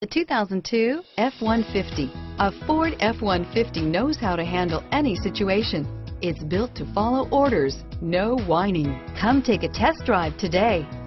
The 2002 F-150. A Ford F-150 knows how to handle any situation. It's built to follow orders, no whining. Come take a test drive today.